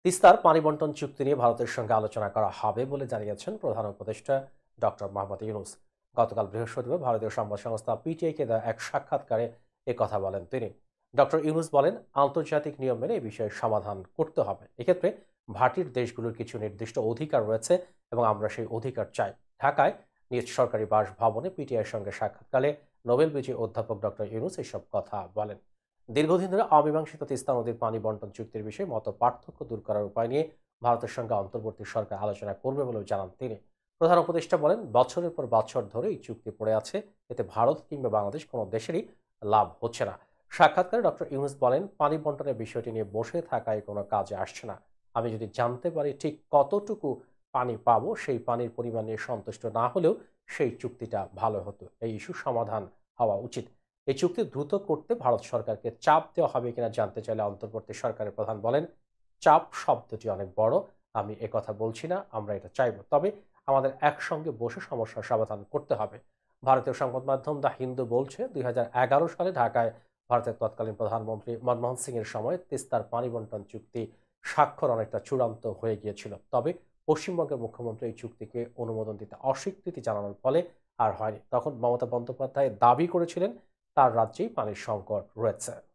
তিস্তার পানি বন্টন চুক্তি নিয়ে ভারতের সঙ্গে আলোচনা করা হবে বলে জানিয়েছেন প্রধান উপদেষ্টা ডক্টর মোহাম্মদ ইউনূস। গতকাল বৃহস্পতিবার ভারতীয় সংবাদ সংস্থা পিটিআইকে দেওয়া এক সাক্ষাৎকারে কথা বলেন তিনি। ডক্টর ইউনূস বলেন, আন্তর্জাতিক নিয়ম মেনে এই বিষয়ে সমাধান করতে হবে। এক্ষেত্রে ভাটির দেশগুলোর কিছু নির্দিষ্ট অধিকার রয়েছে এবং আমরা সেই অধিকার চাই। ঢাকায় নিজ সরকারি বাসভবনে পিটিআইয়ের সঙ্গে সাক্ষাৎকালে নোবেল বিজয়ী অধ্যাপক ডক্টর ইউনূস এসব কথা বলেন। দীর্ঘদিন ধরে অমীমাংসিত তিস্তা নদীর পানি বন্টন চুক্তির বিষয়ে মত পার্থক্য দূর করার উপায় নিয়ে ভারতের সঙ্গে অন্তর্বর্তী সরকার আলোচনা করবে বলেও জানান তিনি। প্রধান উপদেষ্টা বলেন, বছরের পর বছর ধরে এই চুক্তি পড়ে আছে, এতে ভারত কিংবা বাংলাদেশ কোনো দেশেরই লাভ হচ্ছে না। সাক্ষাৎকারে ডক্টর ইউনূস বলেন, পানি বন্টনের বিষয়টি নিয়ে বসে থাকায় কোনো কাজে আসছে না। আমি যদি জানতে পারি ঠিক কতটুকু পানি পাবো, সেই পানির পরিমাণ নিয়ে সন্তুষ্ট না হলেও সেই চুক্তিটা ভালো হতো। এই ইস্যু সমাধান হওয়া উচিত। এই চুক্তি দ্রুত করতে ভারত সরকারকে চাপ দেওয়া হবে কিনা জানতে চাইলে অন্তর্বর্তী সরকারের প্রধান বলেন, চাপ শব্দটি অনেক বড়। আমি একথা বলছি না, আমরা এটা চাইব। তবে আমাদের একসঙ্গে বসে সমস্যার সমাধান করতে হবে। ভারতীয় সংবাদ মাধ্যম দ্য হিন্দু বলছে, ২০১১ সালে ঢাকায় ভারতের তৎকালীন প্রধানমন্ত্রী মনমোহন সিং এর সময় তিস্তার পানি বন্টন চুক্তি স্বাক্ষর অনেকটা চূড়ান্ত হয়ে গিয়েছিল। তবে পশ্চিমবঙ্গের মুখ্যমন্ত্রী এই চুক্তিকে অনুমোদন দিতে অস্বীকৃতি জানানোর ফলে আর হয়নি। তখন মমতা বন্দ্যোপাধ্যায় দাবি করেছিলেন তার রাজ্যেই পানির সংকট রয়েছে।